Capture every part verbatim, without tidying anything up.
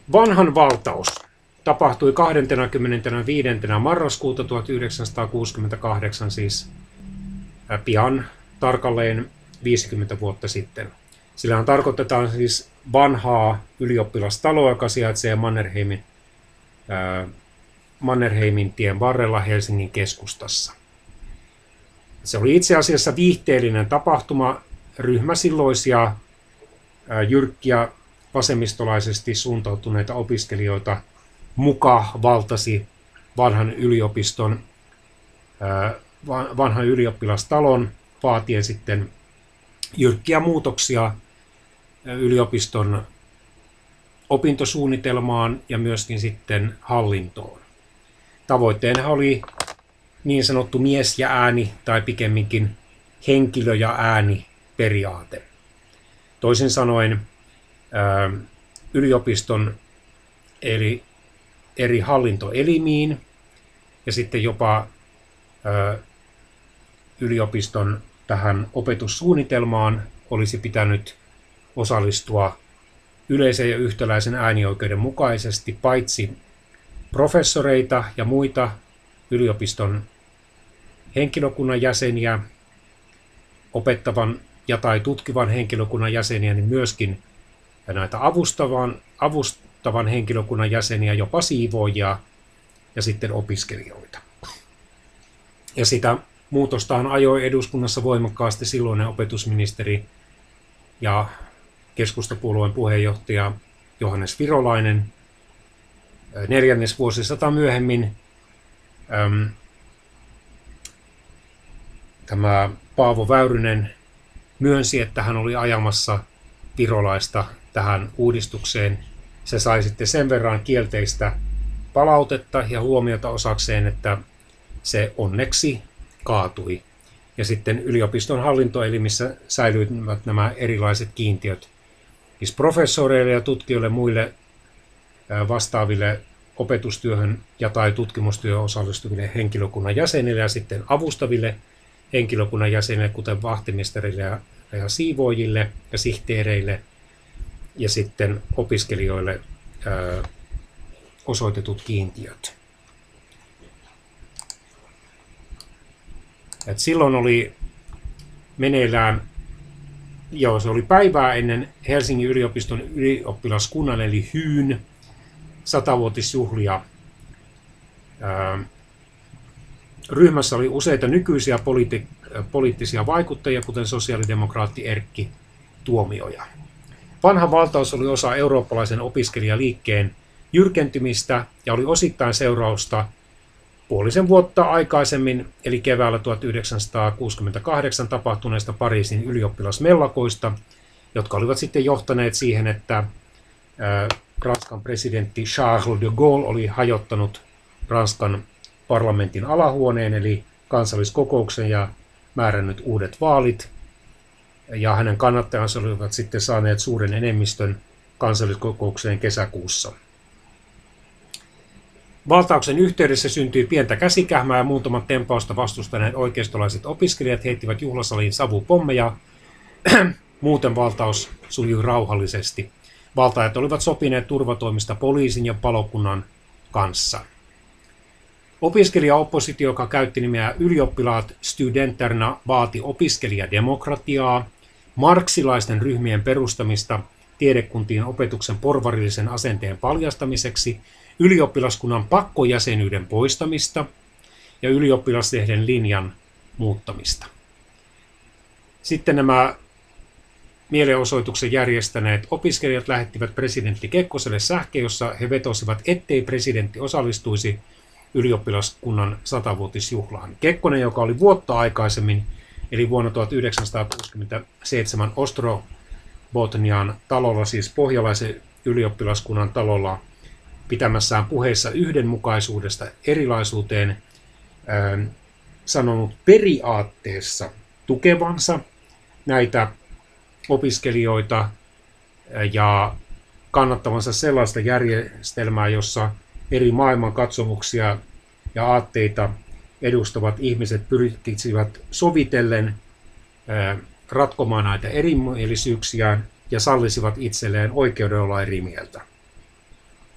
Vanhan valtaus tapahtui kahdeskymmenesviides marraskuuta tuhatyhdeksänsataakuusikymmentäkahdeksan, siis pian tarkalleen viisikymmentä vuotta sitten. Sillähän tarkoitetaan siis vanhaa ylioppilastaloa, joka sijaitsee Mannerheimin, ää, Mannerheimin tien varrella Helsingin keskustassa. Se oli itse asiassa viihteellinen tapahtuma. Ryhmä silloisia ää, jyrkkiä vasemmistolaisesti suuntautuneita opiskelijoita muka valtasi vanhan yliopiston, ää, vanhan ylioppilastalon vaatien sitten jyrkkiä muutoksia yliopiston opintosuunnitelmaan ja myöskin sitten hallintoon. Tavoitteena oli niin sanottu mies ja ääni tai pikemminkin henkilö ja ääni periaate. Toisin sanoen yliopiston eli eri hallintoelimiin ja sitten jopa yliopiston tähän opetussuunnitelmaan olisi pitänyt osallistua yleisen ja yhtäläisen äänioikeuden mukaisesti paitsi professoreita ja muita yliopiston henkilökunnan jäseniä, opettavan ja tai tutkivan henkilökunnan jäseniä, niin myöskin näitä avustavan, avustavan henkilökunnan jäseniä, jopa siivoojia ja sitten opiskelijoita. Ja sitä muutostahan ajoi eduskunnassa voimakkaasti silloinen opetusministeri ja keskustapuolueen puheenjohtaja Johannes Virolainen. Neljännes vuosisata myöhemmin äm, tämä Paavo Väyrynen myönsi, että hän oli ajamassa Virolaista tähän uudistukseen. Se sai sitten sen verran kielteistä palautetta ja huomiota osakseen, että se onneksi kaatui. Ja sitten yliopiston hallintoelimissä säilyivät nämä erilaiset kiintiöt. Siis professoreille ja tutkijoille muille vastaaville opetustyöhön ja tai tutkimustyöhön osallistuville henkilökunnan jäsenille ja sitten avustaville henkilökunnan jäsenille, kuten vahtimestarille ja, ja siivoojille ja sihteereille ja sitten opiskelijoille ää, osoitetut kiintiöt. Et silloin oli meneillään, joo, se oli päivää ennen Helsingin yliopiston ylioppilaskunnan eli Hyyn satavuotisjuhlia. Ää, ryhmässä oli useita nykyisiä poliitti- poliittisia vaikuttajia, kuten sosiaalidemokraatti Erkki Tuomioja. Vanha valtaus oli osa eurooppalaisen opiskelijaliikkeen jyrkentymistä ja oli osittain seurausta puolisen vuotta aikaisemmin, eli keväällä tuhatyhdeksänsataakuusikymmentäkahdeksan tapahtuneista Pariisin ylioppilasmellakoista, jotka olivat sitten johtaneet siihen, että Ranskan presidentti Charles de Gaulle oli hajottanut Ranskan parlamentin alahuoneen, eli kansalliskokouksen, ja määrännyt uudet vaalit. Ja hänen kannattajansa olivat sitten saaneet suuren enemmistön kansalliskokoukseen kesäkuussa. Valtauksen yhteydessä syntyi pientä käsikähmää ja muutaman tempausta vastustaneet oikeistolaiset opiskelijat heittivät juhlasaliin savupommeja. Muuten valtaus sujui rauhallisesti. Valtaajat olivat sopineet turvatoimista poliisin ja palokunnan kanssa. Opiskelijaoppositio, joka käytti nimeä Ylioppilaat Studenterna, vaati opiskelijademokratiaa, marksilaisten ryhmien perustamista tiedekuntien opetuksen porvarillisen asenteen paljastamiseksi, ylioppilaskunnan pakkojäsenyyden poistamista ja ylioppilaslehden linjan muuttamista. Sitten nämä mielenosoituksen järjestäneet opiskelijat lähettivät presidentti Kekkoselle sähkeen, jossa he vetosivat, ettei presidentti osallistuisi ylioppilaskunnan satavuotisjuhlaan. Kekkonen, joka oli vuotta aikaisemmin, eli vuonna tuhatyhdeksänsataakuusikymmentäseitsemän Ostrobotnian talolla, siis pohjalaisen ylioppilaskunnan talolla, pitämässään puheissa yhdenmukaisuudesta erilaisuuteen ää, sanonut periaatteessa tukevansa näitä opiskelijoita ja kannattavansa sellaista järjestelmää, jossa eri maailmankatsomuksia ja aatteita edustavat ihmiset pyrkisivät sovitellen ää, ratkomaan näitä erimielisyyksiään ja sallisivat itselleen oikeuden olla eri mieltä.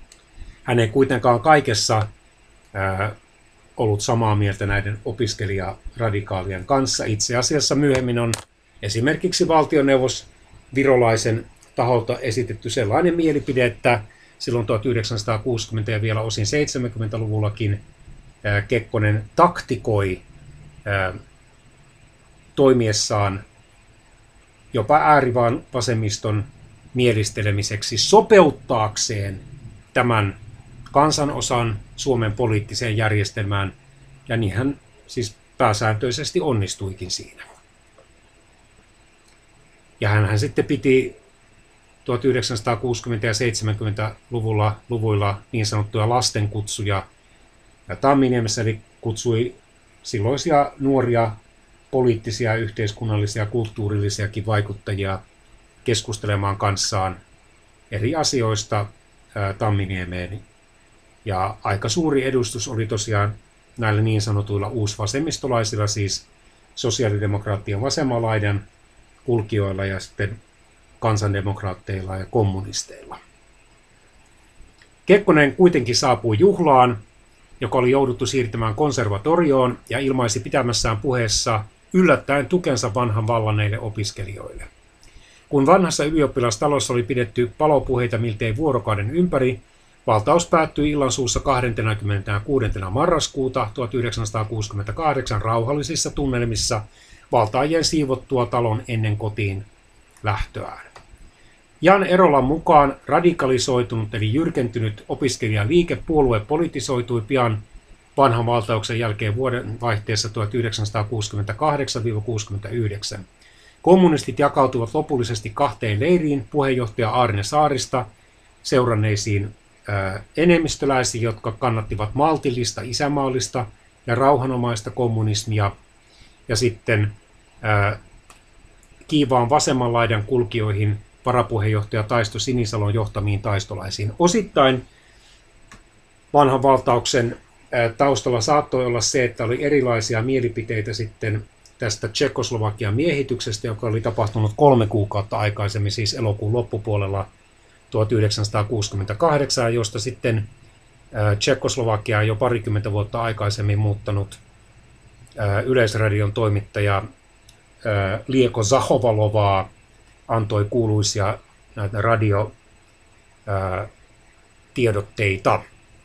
hän ei kuitenkaan kaikessa ää, ollut samaa mieltä näiden opiskelijaradikaalien kanssa. Itse asiassa myöhemmin on esimerkiksi valtioneuvos Virolaisen taholta esitetty sellainen mielipide, että silloin tuhatyhdeksänsataakuusikymmentä ja vielä osin seitsemänkymmentäluvullakin ää, Kekkonen taktikoi ää, toimiessaan jopa äärivaan vasemmiston mielistelemiseksi sopeuttaakseen tämän kansanosan Suomen poliittiseen järjestelmään, ja niin hän siis pääsääntöisesti onnistuikin siinä. Ja hänhän sitten piti tuhatyhdeksänsataakuusikymmentä- ja seitsemänkymmentäluvulla luvuilla niin sanottuja lastenkutsuja ja Tamminiemessä, eli kutsui silloisia nuoria poliittisia, yhteiskunnallisia, kulttuurillisiakin vaikuttajia keskustelemaan kanssaan eri asioista ää, Tamminiemeen. Ja aika suuri edustus oli tosiaan näillä niin sanotuilla uusvasemmistolaisilla, siis sosiaalidemokraattien vasemman laidan kulkijoilla ja sitten kansandemokraatteilla ja kommunisteilla. Kekkonen kuitenkin saapui juhlaan, joka oli jouduttu siirtämään konservatorioon, ja ilmaisi pitämässään puheessa yllättäen tukensa vanhan vallanneille opiskelijoille. Kun vanhassa ylioppilastalossa oli pidetty palopuheita miltei vuorokauden ympäri, valtaus päättyi illansuussa kahdeskymmeneskuudes marraskuuta tuhatyhdeksänsataakuusikymmentäkahdeksan rauhallisissa tunnelmissa valtaajien siivottua talon ennen kotiin lähtöään. Jan Erolan mukaan radikalisoitunut eli jyrkentynyt opiskelijaliike puolue politisoitui pian vanhan valtauksen jälkeen vuoden vaihteessa tuhatyhdeksänsataakuusikymmentäkahdeksan kuusikymmentäyhdeksän. Kommunistit jakautuvat lopullisesti kahteen leiriin, puheenjohtaja Aarne Saarista seuranneisiin ää, enemmistöläisiin, jotka kannattivat maltillista, isämaallista ja rauhanomaista kommunismia, ja sitten ää, kiivaan vasemman laidan kulkijoihin varapuheenjohtaja Taisto Sinisalon johtamiin taistolaisiin. Osittain vanhan valtauksen taustalla saattoi olla se, että oli erilaisia mielipiteitä sitten tästä Tšekkoslovakian miehityksestä, joka oli tapahtunut kolme kuukautta aikaisemmin, siis elokuun loppupuolella tuhatyhdeksänsataakuusikymmentäkahdeksan, josta sitten Tšekkoslovakia jo parikymmentä vuotta aikaisemmin muuttanut Yleisradion toimittaja Lieko Zahovalovaa antoi kuuluisia näitä radiotiedotteita.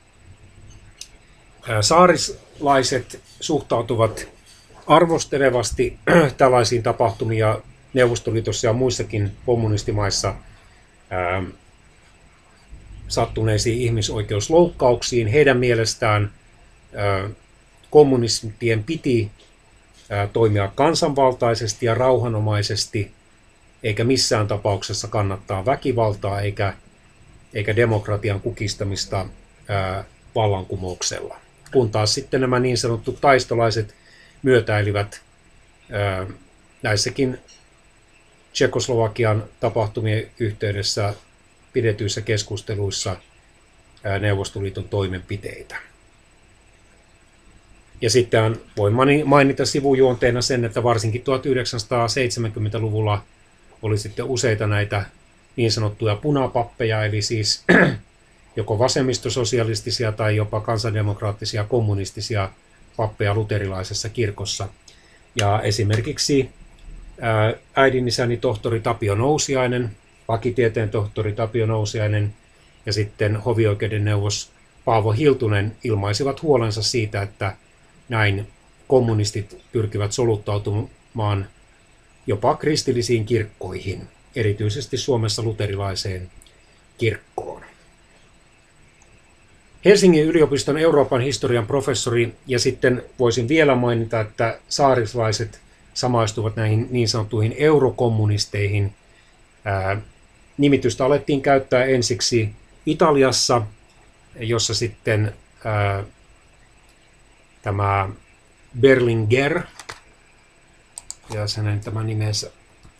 Saarislaiset suhtautuvat arvostelevasti tällaisiin tapahtumiin, ja Neuvostoliitossa ja muissakin kommunistimaissa ää, sattuneisiin ihmisoikeusloukkauksiin. Heidän mielestään ää, kommunistien piti ää, toimia kansanvaltaisesti ja rauhanomaisesti, eikä missään tapauksessa kannattaa väkivaltaa eikä, eikä demokratian kukistamista ää, vallankumouksella. Kun taas sitten nämä niin sanotut taistolaiset myötäilivät ää, näissäkin Tšekkoslovakian tapahtumien yhteydessä pidetyissä keskusteluissa ää, Neuvostoliiton toimenpiteitä. Ja sitten voin mainita sivujuonteena sen, että varsinkin tuhatyhdeksänsataaseitsemänkymmentäluvulla oli sitten useita näitä niin sanottuja punapappeja, eli siis joko vasemmistososialistisia tai jopa kansandemokraattisia kommunistisia pappeja luterilaisessa kirkossa. Ja esimerkiksi äidinisäni tohtori Tapio Nousiainen, lakitieteen tohtori Tapio Nousiainen ja sitten hovioikeuden neuvos Paavo Hiltunen ilmaisivat huolensa siitä, että näin kommunistit pyrkivät soluttautumaan jopa kristillisiin kirkkoihin, erityisesti Suomessa luterilaiseen kirkkoon. Helsingin yliopiston Euroopan historian professori, ja sitten voisin vielä mainita, että saarislaiset samaistuvat näihin niin sanottuihin eurokommunisteihin. Ää, nimitystä alettiin käyttää ensiksi Italiassa, jossa sitten ää, tämä Berlinguer, ja hänen tämä nimensä,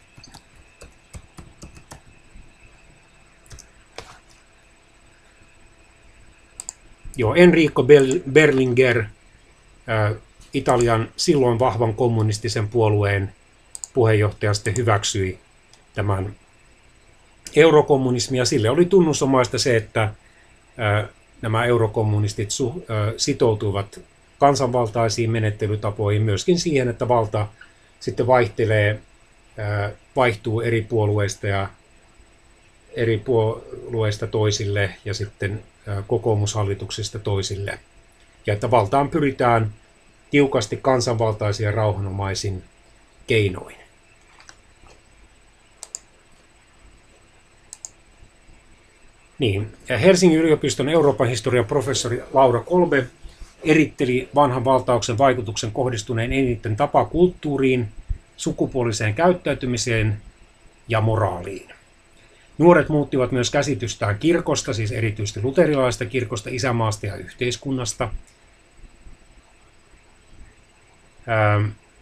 Joo, Enrico Berlinguer, ää, Italian silloin vahvan kommunistisen puolueen puheenjohtaja, sitten hyväksyi tämän eurokommunismin, ja sille oli tunnusomaista se, että ää, nämä eurokommunistit su, ö, sitoutuivat kansanvaltaisiin menettelytapoihin, myöskin siihen, että valta sitten vaihtelee, ö, vaihtuu eri puolueista ja eri puolueista toisille ja sitten ö, kokoomushallituksista toisille. Ja että valtaan pyritään tiukasti kansanvaltaisin ja rauhanomaisin keinoin. Niin. Helsingin yliopiston Euroopan historian professori Laura Kolbe eritteli vanhan valtauksen vaikutuksen kohdistuneen eniten tapakulttuuriin, sukupuoliseen käyttäytymiseen ja moraaliin. Nuoret muuttivat myös käsitystään kirkosta, siis erityisesti luterilaisesta kirkosta, isänmaasta ja yhteiskunnasta. Ähm,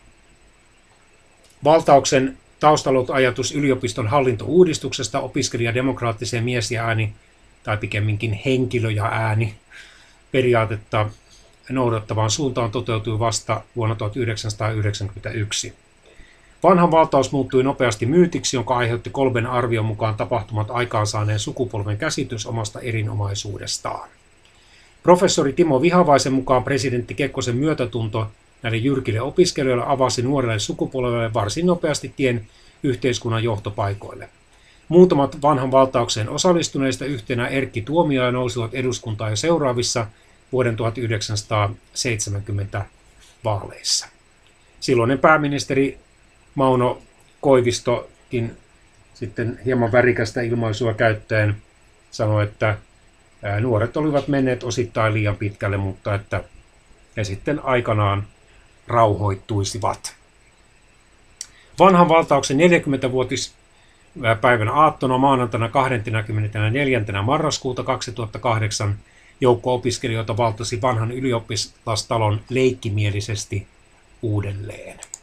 valtauksen taustalla ollut ajatus yliopiston hallintouudistuksesta, opiskelijademokraattiseen mies ja ääni, tai pikemminkin henkilö ja ääni, periaatetta noudattavaan suuntaan toteutui vasta vuonna tuhatyhdeksänsataayhdeksänkymmentäyksi. Vanhan valtaus muuttui nopeasti myytiksi, jonka aiheutti Kolben arvion mukaan tapahtumat aikaansaaneen sukupolven käsitys omasta erinomaisuudestaan. Professori Timo Vihavaisen mukaan presidentti Kekkosen myötätunto näille jyrkille opiskelijoille avasi nuorelle sukupolvelle varsin nopeasti tien yhteiskunnan johtopaikoille. Muutamat vanhan valtaukseen osallistuneista yhtenä Erkki Tuomioja nousivat eduskuntaan jo seuraavissa vuoden tuhatyhdeksänsataaseitsemänkymmentä vaaleissa. Silloinen pääministeri Mauno Koivistokin sitten hieman värikästä ilmaisua käyttäen sanoi, että nuoret olivat menneet osittain liian pitkälle, mutta että he sitten aikanaan rauhoittuisivat. Vanhan valtauksen neljäkymmentävuotispäivän aattona maanantaina kahdeskymmenesneljäs marraskuuta kaksituhattakahdeksan joukko opiskelijoita valtasi vanhan ylioppilastalon leikkimielisesti uudelleen.